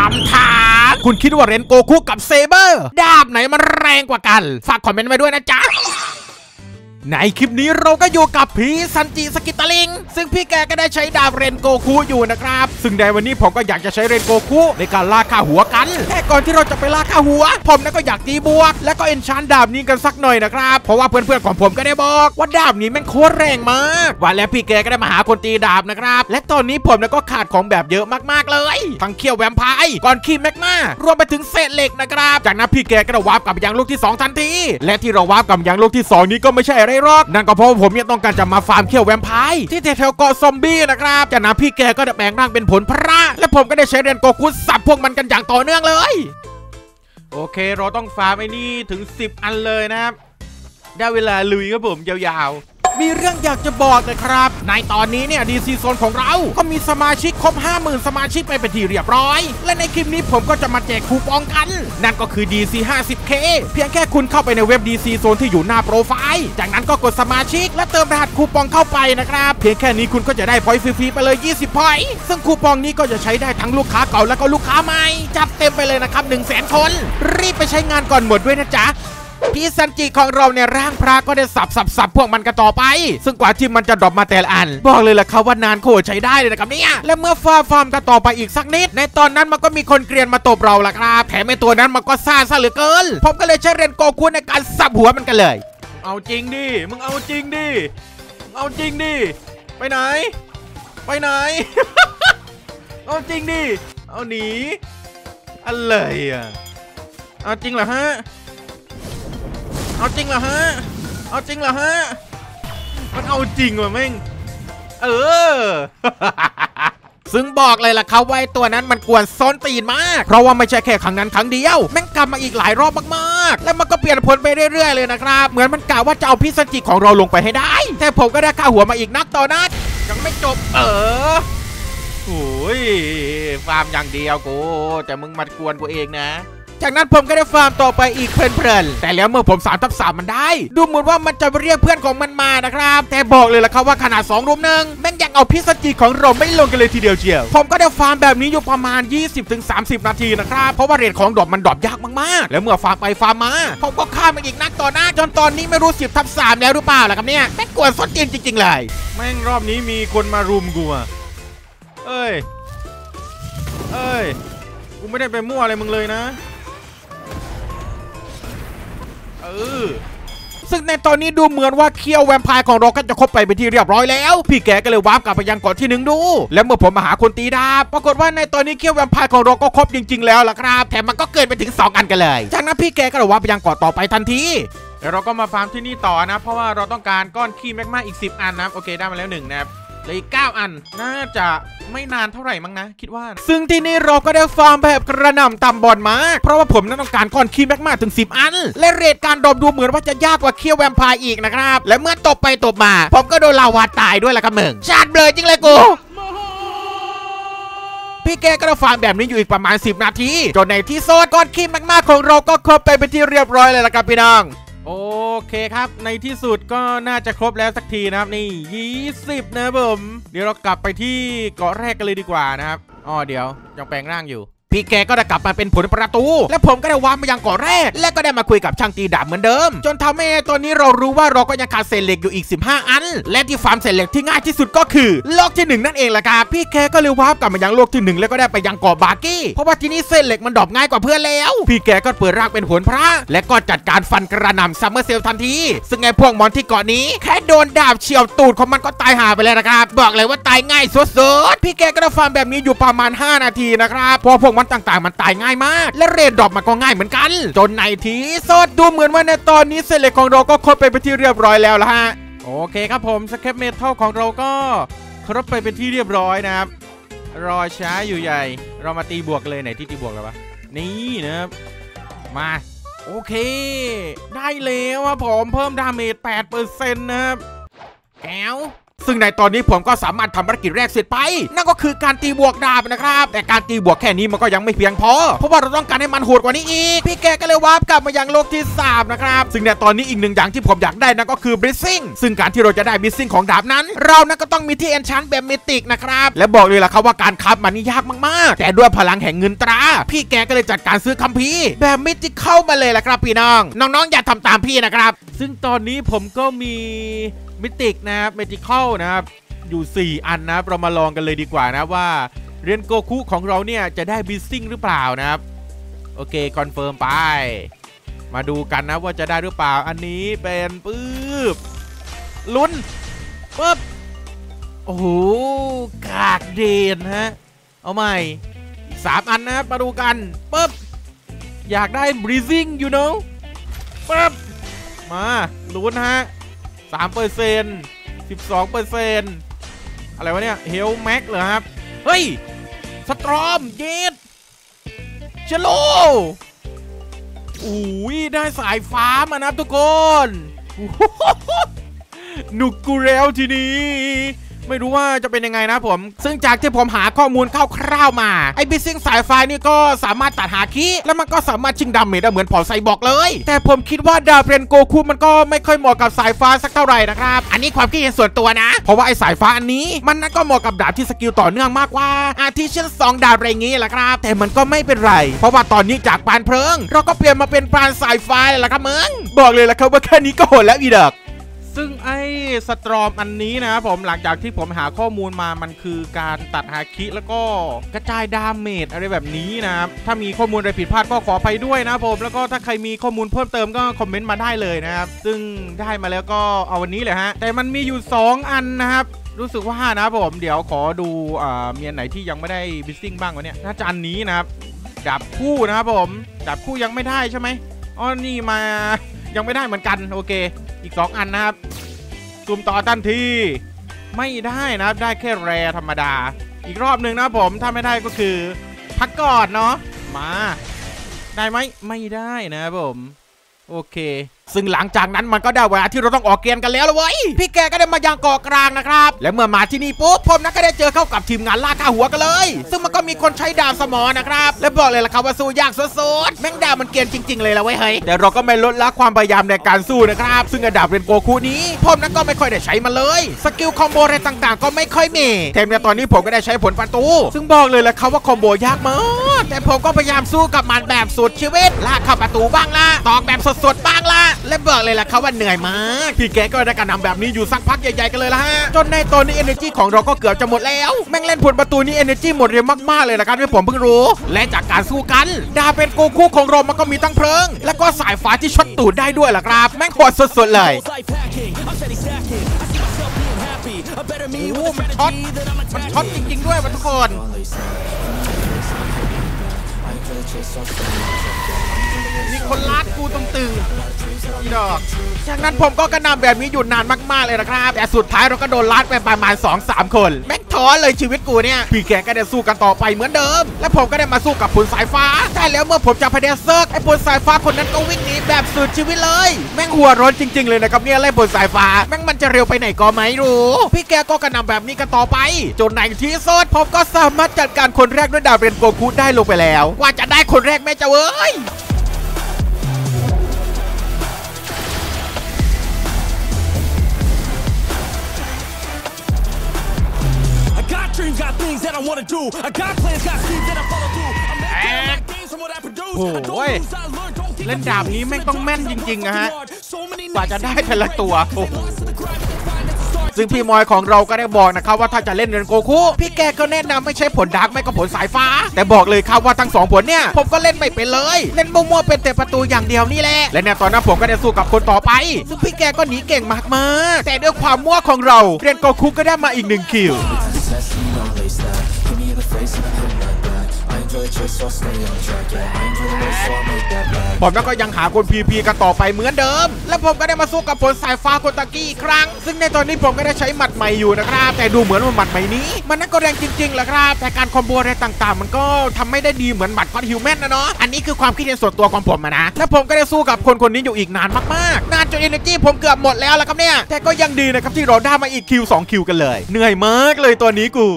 ำถามคุณคิดว่าเรนโกคุกับเซเบอร์ดาบไหนมันแรงกว่ากันฝากคอมเมนต์ไว้ด้วยนะจ๊ะในคลิปนี้เราก็อยู่กับพี่ซันจิสกิตาลิงซึ่งพี่แกก็ได้ใช้ดาบเรนโกคุอยู่นะครับซึ่งในวันนี้ผมก็อยากจะใช้เรนโกคุในการล่าฆ่าหัวกันแต่ก่อนที่เราจะไปล่าฆ่าหัวผมก็อยากตีบวกและก็เอนชานดาบนี้กันสักหน่อยนะครับเพราะว่าเพื่อนๆของผมก็ได้บอกว่าดาบนี้แม่งโคตรแรงมากว่าแล้วพี่แกก็ได้มาหาคนตีดาบนะครับและตอนนี้ผมก็ขาดของแบบเยอะมากๆเลยทั้งเขี้ยวแวมไพร์ก้อนขี้แมกมารวมไปถึงเศษเหล็กนะครับจากนั้นพี่แกก็ได้วาร์ปกลับไปยังลูกที่2ทันทีและที่เราวาร์ปกลับยังลูกที่2นี้ก็ไม่ใช่อะไรหรอกนั่นก็เพราะผมต้องการจะมาฟาร์มเขี้ยวแวมไพร์ที่แถวเกาะซอมบี้นะครับจากนั้นพี่แกก็ได้แปลงร่างเป็นผลพระและผมก็ได้ใช้เรนโกคุสับพวกมันกันอย่างต่อเนื่องเลยโอเคเราต้องฟาร์มไอ้นี่ถึง10อันเลยนะครับได้เวลาลุยครับผมยาวๆมีเรื่องอยากจะบอกนะครับในตอนนี้เนี่ยDCโซนของเราก็มีสมาชิกครบ 50,000 สมาชิกไปเป็นที่เรียบร้อยและในคลิปนี้ผมก็จะมาแจกคูปองกันนั่นก็คือ DC 50K เพียงแค่คุณเข้าไปในเว็บ DC โซนที่อยู่หน้าโปรไฟล์จากนั้นก็กดสมาชิกและเติมรหัสคูปองเข้าไปนะครับเพียงแค่นี้คุณก็จะได้พอยต์ฟรีๆไปเลย20พอยต์ซึ่งคูปองนี้ก็จะใช้ได้ทั้งลูกค้าเก่าและก็ลูกค้าใหม่จัดเต็มไปเลยนะครับ 100,000 คนรีบไปใช้งานก่อนหมดด้วยนะจ๊ะพี่ซันจิของเราเนี่ยร่างพระก็ได้สับพวกมันกันต่อไปซึ่งกว่าที่มันจะดรอปมาแต่ละอันบอกเลยแหละครับว่านานโคตรใช้ได้เลยนะครับเนี่ยและเมื่อฟาร์มกันต่อไปอีกสักนิดในตอนนั้นมันก็มีคนเกรียนมาตบเราละครับแถมไอ้ตัวนั้นมันก็ซ่าซะเหลือเกินผมก็เลยใช้เรนโกคุในการสับหัวมันกันเลยเอาจริงดิมึงเอาจริงดิเอาจริงดิไปไหน เอาจริงดิเอาหนีอะไรอ่ะเอาจริงเหรอฮะเอาจริงเหรอฮะมันเอาจริงว่ะแม่งซึ่งบอกเลยล่ะครับว่าตัวนั้นมันกวนซ้อนตีนมากเพราะว่าไม่ใช่แค่ครั้งนั้นครั้งเดียวแม่งกลับมาอีกหลายรอบมากๆและมันก็เปลี่ยนผลไปเรื่อยๆเลยนะครับเหมือนมันกล่าวว่าจะเอาพี่ซันจิของเราลงไปให้ได้แต่ผมก็ได้ฆ่าหัวมาอีกนักต่อนักยังไม่จบโอ้ยฟาร์มอย่างเดียวกูแต่มึงมากวนกูเองนะจากนั้นผมก็ได้ฟาร์มต่อไปอีกเพลินๆแต่แล้วเมื่อผม3/3มันได้ดูเหมือนว่ามันจะเรียกเพื่อนของมันมานะครับแต่บอกเลยล่ะครับว่าขนาด2 รุม 1แม่งยังเอาพิซจิของเราไม่ลงกันเลยทีเดียวเชียวผมก็ได้ฟาร์มแบบนี้อยู่ประมาณ 20-30 นาทีนะครับเพราะว่าเรทของดรอปมันดรอปยากมากๆแล้วเมื่อฟาร์มไปฟาร์มมาผมก็ฆ่ามันอีกนักต่อหน้าจนตอนนี้ไม่รู้10/3แล้วหรือเปล่าล่ะครับเนี่ยแม่งกวนส้นตีนจริงๆเลยแม่งรอบนี้มีคนมารุมกูอ่ะเอ้ยกูไม่ได้ไปมั่วอะไรมึงเลยนะซึ่งในตอนนี้ดูเหมือนว่าเคียวแวมไพร์ของเราก็จะครบไปเป็นที่เรียบร้อยแล้วพี่แกก็เลยวาร์ปกลับไปยังเกาะที่1ดูแล้วเมื่อผมมาหาคนตีดาบปรากฏว่าในตอนนี้เคียวแวมไพร์ของเราก็ครบจริงๆแล้วล่ะครับแถมมันก็เกินไปถึง2 อันกันเลยจากนั้นพี่แกก็เลยวาร์ปไปยังเกาะต่อไปทันทีเดี๋ยวเราก็มาฟาร์มที่นี่ต่อนะเพราะว่าเราต้องการก้อนขี้แมกมาอีก10 อันนะโอเคได้มาแล้ว1นะครับเลยอีก9 อันน่าจะไม่นานเท่าไหร่มั้งนะคิดว่าซึ่งที่นี่เราก็ได้ฟาร์มแบบกระหน่ำตำบอลมากเพราะว่าผมต้องการก้อนขี้แมกมาถึง10 อันและเรทการดรอปดูเหมือนว่าจะยากกว่าเคียวแวมไพร์อีกนะครับและเมื่อตบไปตบมาผมก็โดนลาวาตายด้วยล่ะครับมึงชาดเบลอจริงเลยกูพี่แกก็ฟาร์มแบบนี้อยู่อีกประมาณ10 นาทีจนในที่สุดก้อนขี้แมกมาของเราก็ครบไปเป็นที่เรียบร้อยเลยล่ะครับพี่น้องโอเคครับในที่สุดก็น่าจะครบแล้วสักทีนะครับนี่20นะครับผมเดี๋ยวเรากลับไปที่เกาะแรกกันเลยดีกว่านะครับเดี๋ยวยังแปลงร่างอยู่พี่แกก็ได้กลับมาเป็นผลประตูและผมก็ได้วางมายังเกาะแรกและก็ได้มาคุยกับช่างตีดาบเหมือนเดิมจนทำให้ตอนนี้เรารู้ว่าเราก็ยังขาดเศษเหล็กอยู่อีก15 อันและที่ฟาร์มเศษเหล็กที่ง่ายที่สุดก็คือโลกที่1นั่นเองแหละครับพี่แกก็เลยวาร์ปกลับมายังโลกที่1แล้วก็ได้ไปยังเกาะบาร์กี้เพราะว่าที่นี่เศษเหล็กมันดรอปง่ายกว่าเพื่อนแล้วพี่แกก็เปิดร่างเป็นผลพระและก็จัดการฟันกระหน่ำซัมเมอร์เซลทันทีซึ่งไอ้พวกมอนที่เกาะนี้แค่โดนดาบเฉี่ยวตูดของมันก็ตายหาไปเลยนะครับบอกเลยว่าตายง่ายสุดๆพี่แกก็ได้ฟาร์มแบบนี้อยู่ประมาณ5 นาทีนะครับเพราะพวกมันต่างๆมันตายง่ายมากและเรทดรอปมันก็ง่ายเหมือนกันจนในที่สุดดูเหมือนว่าในตอนนี้เศษเหล็กของเราก็ครบไปเป็นที่เรียบร้อยแล้วละฮะโอเคครับผมสแครปเมทัลของเราก็ครบไปเป็นที่เรียบร้อยนะครับรอช้าอยู่ใหญ่เรามาตีบวกเลยไหนที่ตีบวกแล้ววะนี่นะครับมาโอเคได้แล้วครับผมเพิ่มดาเมจ 8% นะครับแก้วซึ่งในตอนนี้ผมก็สามารถทำภารกิจแรกเสร็จไปนั่นก็คือการตีบวกดาบนะครับแต่การตีบวกแค่นี้มันก็ยังไม่เพียงพอเพราะว่าเราต้องการให้มันโหดกว่านี้อีกพี่แกก็เลยวาร์ปกลับมายังโลกที่3นะครับซึ่งในตอนนี้อีกหนึ่งอย่างที่ผมอยากได้นั่นก็คือบลิซซิ่งซึ่งการที่เราจะได้บลิซซิ่งของดาบนั้นเรานั้นก็ต้องมีที่เอนชานแบบมิติกนะครับและบอกเลยล่ะครับว่าการคับมันนี่ยากมากๆแต่ด้วยพลังแห่งเงินตราพี่แกก็เลยจัดการซื้อคัมภีร์แบบมิติเข้ามาเลยล่ะครับพี่น้องอย่าทำตามพี่นะครับซึ่งตอนนี้ผมก็มีมิติกนะครับเมจิคอลนะครับอยู่4อันนะเรามาลองกันเลยดีกว่านะว่าเรียนโกคุของเราเนี่ยจะได้บลิซซิ่งหรือเปล่านะครับโอเคคอนเฟิร์มไปมาดูกันนะว่าจะได้หรือเปล่าอันนี้เป็นปึ๊บลุ้นปึ๊บโอ้โหกากเด่นฮะเอาใหม่3อันนะมาดูกันปึ๊บอยากได้ breathing you know ปึ๊บมาลุ้นฮะ 3% 12% อะไรวะเนี่ย Health Max เหรอครับเฮ้ยสตรอมเย็ดเชโลอุ้ยได้สายฟ้ามานะทุกคนหนุกกูแล้วทีนี้ไม่รู้ว่าจะเป็นยังไงนะผมซึ่งจากที่ผมหาข้อมูลคร่าวๆมาไอ้บิซซิ่งสายไฟนี่ก็สามารถตัดหาคีแล้วมันก็สามารถชิงดาเมจได้เหมือนพอไซบอร์กเลยแต่ผมคิดว่าดาบเรนโกคุมันก็ไม่ค่อยเหมาะกับสายฟ้าสักเท่าไหร่นะครับอันนี้ความคิดเห็นส่วนตัวนะเพราะว่าไอ้สายฟ้าอันนี้มันน่าก็เหมาะกับดาบที่สกิลต่อเนื่องมากกว่าอาทิเช่น2ดาบอะไรงี้แหละครับแต่มันก็ไม่เป็นไรเพราะว่าตอนนี้จากปานเพลิงเราก็เปลี่ยนมาเป็นปานสายไฟแล้วละครับมึงบอกเลยละครับว่าแค่นี้ก็โหดแล้วอีเด็กซึ่งไอ้สตรอมอันนี้นะครับผมหลังจากที่ผมหาข้อมูลมามันคือการตัดฮาคิแล้วก็กระจายดาเมจอะไรแบบนี้นะครับถ้ามีข้อมูลอะไรผิดพลาดก็ขออภัยด้วยนะผมแล้วก็ถ้าใครมีข้อมูลเพิ่มเติมก็คอมเมนต์มาได้เลยนะครับซึ่งได้มาแล้วก็เอาวันนี้เลยฮะแต่มันมีอยู่2อันนะครับรู้สึกว่านะผมเดี๋ยวขอดูมีอันไหนที่ยังไม่ได้บิสซิ่งบ้างวะเนี่ยน่าจะอันนี้นะครับดาบคู่นะครับผมดาบคู่ยังไม่ได้ใช่ไหมอ๋อนี่มายังไม่ได้เหมือนกันโอเคอีก2อันนะครับสุ่มต่อทันทีไม่ได้นะครับได้แค่แรธรรมดาอีกรอบหนึ่งนะผมถ้าไม่ได้ก็คือพักก่อนเนาะมาได้ไหมไม่ได้นะครับผมโอเคซึ่งหลังจากนั้นมันก็ได้เวลาที่เราต้องออกเกมกันแล้วละเว้ยพี่แกก็ได้มายังเกาะกลางนะครับและเมื่อมาที่นี่ปุ๊บผมนั้นก็ได้เจอเข้ากับทีมงานล่าฆ่าหัวกันเลยซึ่งมันก็มีคนใช้ดาบสมอนะครับและบอกเลยล่ะครับว่าสู้ยากสุดๆแม่งดาบมันเกรียนจริงๆเลยละเว้ยเฮ้ยแต่เราก็ไม่ลดละความพยายามในการสู้นะครับซึ่งดาบเรนโกคุนี้ผมนั้นก็ไม่ค่อยได้ใช้มันเลยสกิลคอมโบอะไรต่างๆก็ไม่ค่อยมีแถมในตอนนี้ผมก็ได้ใช้ผลฟันตูซึ่งบอกเลยล่ะครับว่าคอมโบยากมากแต่ผมก็พยายามสู้กับมันแบบสุดชีวิตลากเข้าประตูบ้างละตอกแบบสดๆบ้างละและบอกเลยล่ะครับว่าเหนื่อยมากพี่แกก็ได้การนำแบบนี้อยู่สักพักใหญ่ๆกันเลยละฮะจนในตอนนี้ energy ของเราก็เกือบจะหมดแล้วแม่งเล่นผลประตูนี้ energy หมดเร็วมากๆเลยนะครับที่ผมเพิ่งรู้และจากการสู้กันดาบเป็นโกคุของเรามันก็มีทั้งเพลิงแล้วก็สายฟ้าที่ช็อตตูดได้ด้วยล่ะครับแม่งโหดสุดๆเลยโอ้มันช็อตจริงๆด้วยทุกคนมีคนลัดกูตึงๆนี่ดอกจากนั้นผมก็กระหน่ำแบบนี้อยู่นานมากๆเลยนะครับแต่สุดท้ายเราก็โดนลัดไปประมาณ 2-3 คนแม่งท้อเลยชีวิตกูเนี่ยพี่แกก็ได้สู้กันต่อไปเหมือนเดิมและผมก็ได้มาสู้กับผลสายฟ้าใช่แล้วเมื่อผมจะพยายามเซิร์กไอ้ผลสายฟ้าคนนั้นก็วิ่งหนีแบบสุดชีวิตเลยแม่งหัวร้อนจริงๆเลยนะครับเนี่ยไล่ผลสายฟ้าแม่งมันจะเร็วไปไหนก็ไม่รู้พี่แกก็กระหน่ำแบบนี้กันต่อไปจนในที่สุดผมก็สามารถจัดการคนแรกด้วยดาบเรนโกคุได้ลงไปแล้วว่าจะได้คนแรกแม่เจ้าเอ้ยโอ้ยเล่นดาบนี้แม่งต้องแม่นจริงๆนะฮะกว่าจะได้แต่ละตัวซึ่งพี่มอยของเราก็ได้บอกนะครับว่าถ้าจะเล่นเรนโกคุพี่แกก็แนะนำไม่ใช่ผลดาร์กไม่ก็ผลสายฟ้าแต่บอกเลยครับว่าทั้ง2ผลเนี่ยผมก็เล่นไม่เป็นเลยเล่นมั่วๆเป็นแต่ประตูอย่างเดียวนี่แหละและในตอนนั้นผมก็ได้สู้กับคนต่อไปซึ่งพี่แกก็หนีเก่งมากๆแต่ด้วยความมั่วของเราเรนโกคุก็ได้มาอีก1คิวผมก็ยังหาคนพีกันต่อไปเหมือนเดิมและผมก็ได้มาสู้กับผลสายฟ้าคนตะกี้อีกครั้งซึ่งในตอนนี้ผมก็ได้ใช้หมัดใหม่อยู่นะครับแต่ดูเหมือนว่าหมัดใหม่นี้มันนั่นก็แรงจริงๆแหละครับแต่การคอมโบอะไรต่างๆมันก็ทำไม่ได้ดีเหมือนหมัดก็อดฮิวแมนนะเนาะอันนี้คือความคิดเห็นส่วนตัวของผมนะและผมก็ได้สู้กับคนนี้อยู่อีกนานมากๆนานจน energy ผมเกือบหมดแล้วละครับเนี่ยแต่ก็ยังดีนะครับที่เราได้มาอีกคิว2 คิวกันเลยเหนื่อยมากเลยตัวนี้กู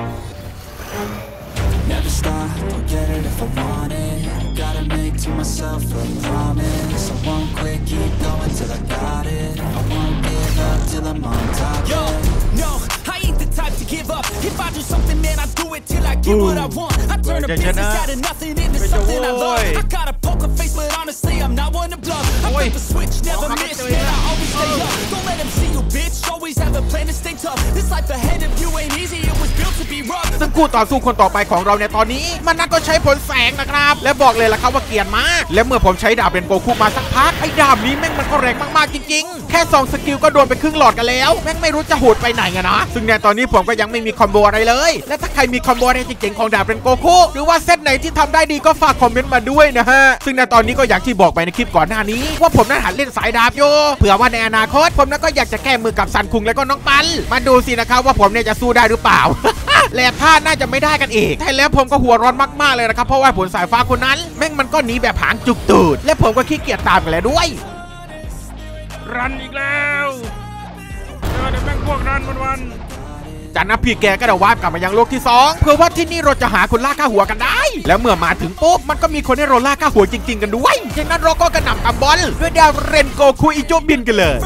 If I do something, man, I do it till I get what I want. I turn a business out of nothing into something I love. I got a poker face, but honestly, I'm not one to bluff. I flip a switch, never miss, man, I always stay up. Don't let them see you, bitch. Always have a plan to stay tough. This life ahead of you ain't easy. It was built to be rough. ซึ่งคู่ต่อสู้คนต่อไปของเราในตอนนี้มันนั่นก็ใช้ผลแสงนะครับและบอกเลยล่ะครับว่าเกลียดมากและเมื่อผมใช้ดาบเป็นโกคุมาสักพักไอ้ดาบนี้แม่งมันก็แรงมากๆจริงๆแค่2 สกิลก็โดนไปครึ่งหลอดกันแล้วแม่งไม่รู้จะโหดไปไหนอะนะซึ่งในตอนนี้ผมก็ยังไม่มีคอมโบอะไรเลยและถ้าใครมีคอมโบอะไรเจ๋งๆของดาบเป็นโกคุหรือว่าเซตไหนที่ทำได้ดีก็ฝากคอมเมนต์มาด้วยนะฮะซึ่งในตอนนี้ก็อย่างที่บอกไปในคลิปก่อนหน้านี้ว่าผมนั้นหัดเล่นสายดาบโยเผื่อว่าในอนาคตผมนั้นก็อยากจะแก้มือกับซันคุงและก็น้องปันมาดูสินะครับว่าผมเนี่ยจะสู้ได้หรือเปล่า แหลกท่าน่าจะไม่ได้กันอีกใช่แล้วผมก็หัวร้อนมากๆเลยนะครับเพราะว่าผลสายฟ้าคนนั้นแม่งมันก็หนีแบบหางจุกตูดและผมก็ขี้เกียจตามกันแล้วด้วยรันอีกแล้วเจอแต่แม่งพวกรันวันจากนั้นพี่แกก็ได้วาร์ปกลับมายังโลกที่2เพื่อว่าที่นี่เราจะหาคนล่าค่าหัวกันได้แล้วเมื่อมาถึงปุ๊บมันก็มีคนให้เราล่าค่าหัวจริงๆกันด้วยจากนั้นเราก็กระหน่ำตำบอลด้วยดาวเรนโกคุอิโจบินกันเลย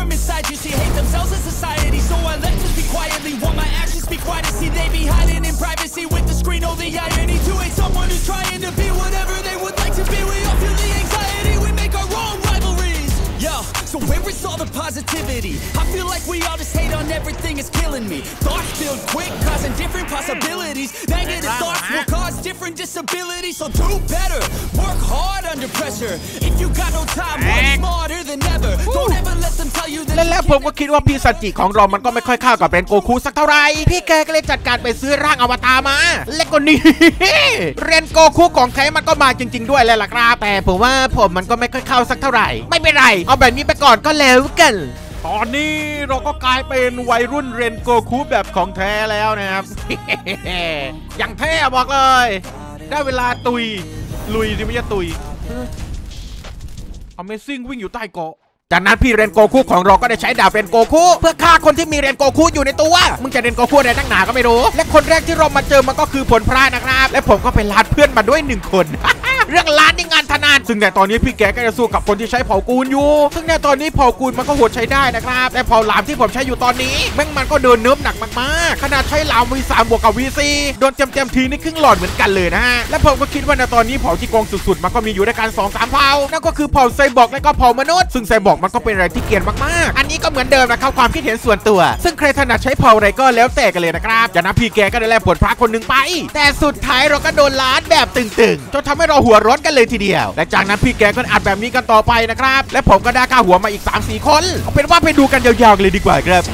So where is all the positivity? I feel like we all just hate on everything, it's killing me. Thoughts build quick, causing different possibilities. Negative thoughts will cause different disabilities. So do better, work hard under pressure. If you got no time, work smarter than ever. Don't ever let them tell you that. และผมก็คิดว่าพี่ซันจิของเรามันก็ไม่ค่อยเข้ากับเรนโกคุสักเท่าไหร่พี่แกก็เลยจัดการไปซื้อร่างอวตารมาและก็นี่ เรนโกคุของแท้มันก็มาจริงๆด้วยแล้วล่ะครับแต่ผมว่าผมมันก็ไม่ค่อยเข้าสักเท่าไหร่ไม่เป็นไรเอาแบบนี้ไปก่อนก็แล้วกันตอนนี้เราก็กลายเป็นวัยรุ่นเรนโกคุแบบของแท้แล้วนะครับ อย่างแท้บอกเลยได้เวลาตุยลุยดิไม่ใช่ตุย Amazing วิ่งอยู่ใต้เกาะจากนั้นพี่เรนโกคุของเราก็ได้ใช้ดาบเรนโกคุเพื่อฆ่าคนที่มีเรนโกคุอยู่ในตัวมึงจะเรนโกคุอะไรตั้งหนาก็ไม่รู้และคนแรกที่เรามาเจอมันก็คือผลพระนะครับและผมก็ไปลาดเพื่อนมาด้วย1 คน เรื่องล้านนี่งานถนัดซึ่งในตอนนี้พี่แกก็จะสู้กับคนที่ใช้เผ่ากูลอยู่ซึ่งในตอนนี้เผ่ากูลมันก็โหดใช้ได้นะครับแต่เผ่าหลามที่ผมใช้อยู่ตอนนี้แม่งมันก็เดินเนิบหนักมากๆขนาดใช้หลาม V3 บวกกับ V4 โดนเต็มทีนี่ครึ่งหลอดเหมือนกันเลยนะฮะและผมก็คิดว่าในตอนนี้เผ่าที่โกงสุดๆมันก็มีอยู่ด้วยกัน 2-3 เผ่านั่นก็คือเผ่าไซบอร์กและก็เผ่ามนุษย์ซึ่งไซบอร์กมันก็เป็นอะไรที่เกลียดมากๆอันนี้ก็เหมือนเดิมนะครับความคิดเห็นส่วนตัวซึ่งใครถนัดใช้เผ่าอะไรก็แล้วแต่กันเลยนะครับจากนั้นพี่แกก็ได้แลกผลพระคนหนึ่งไปแต่สุดท้ายเราก็โดนล้านแบบตึงๆจนทำให้เราหัวร้อนกันเลยทีเดียวและจากนั้นพี่แกก็อัดแบบนี้กันต่อไปนะครับและผมก็ได้ค่าหัวมาอีก 3-4 คนเอาเป็นว่าไปดูกันยาวๆเลยดีกว่าครับ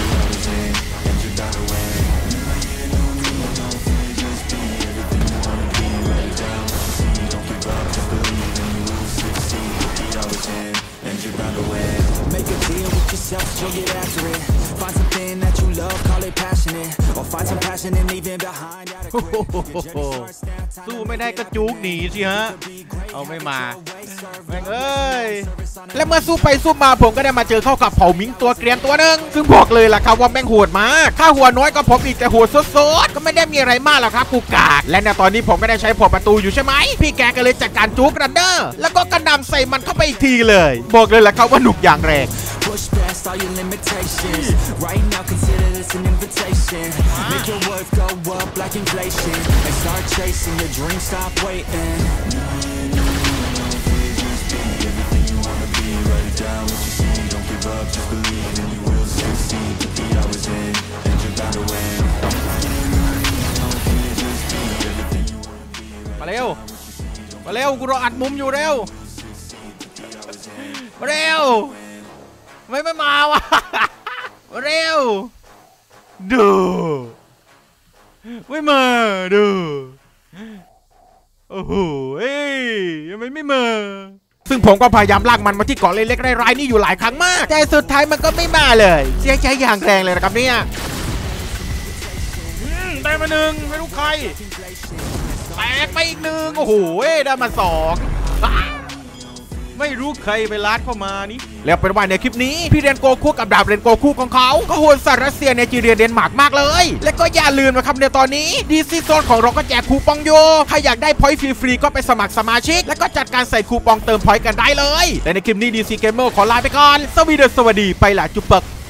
สู้ไม่ได้ก็จุกหนีสิฮะเอาไม่มาแม่งเอ้ยและเมื่อสู้ไปสู้มาผมก็ได้มาเจอเข้ากับเผ่ามิงตัวเกรียนตัวหนึ่งซึ่งบอกเลยล่ะครับว่าแม่งโหดมากค่าหัวน้อยก็ผมอีกแต่โหดสดๆก็ไม่ได้มีอะไรมากหรอกครับกูกากและในตอนนี้ผมก็ได้ใช้ผลประตูอยู่ใช่ไหมพี่แกก็เลยจัดการจุกรันเดอร์แล้วก็กระหน่ำใส่มันเข้าไปอีกทีเลยบอกเลยล่ะครับว่าหนุกอย่างแรงPush past all your limitations. Right now, consider this an invitation. Make your worth go up like inflation, and start chasing your dreams. Stop waiting. Everything you wanna be, write it down. What you see, don't give up, just believe, and you will succeed. Put the hours in, and you're bound to win. มาเร็วมาเร็วกูรออัดมุมอยู่เร็วมาเร็วไม่มาวะเร็วดูไม่มาดูโหยังไม่มาซึ่งผมก็พยายามลากมันมาที่เกาะเล็กๆรายๆนี่อยู่หลายครั้งมากแต่สุดท้ายมันก็ไม่มาเลยเสียใจอย่างแรงเลยนะครับเนี่ยได้มาหนึ่งไม่รู้ใครแตกไปอีกหนึ่งโอ้โหได้มาสองไม่รู้ใครไปลัดเข้ามานี่แล้วเป็นว่าในคลิปนี้พี่เรนโกคุกับดาบเรนโกคุของเขาก็โหดใส่รัสเซียเนจีเรียเดนมาร์กมากเลยและก็อย่าลืมนะครับในตอนนี้ดีซีโซนของเราก็แจกคูปองโยใครอยากได้พอยต์ฟรีๆก็ไปสมัครสมาชิกแล้วก็จัดการใส่คูปองเติมพอยต์กันได้เลยและในคลิปนี้ดีซีเกมเมอร์ขอลาไปก่อนสวัสดีไปละจุ๊บปัก